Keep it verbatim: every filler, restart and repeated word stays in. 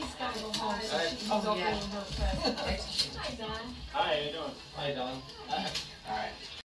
gotta go home, so Alright. she's Oh, opening yeah. her present. Hi, Don. Hi, how you doing? Hi, Don.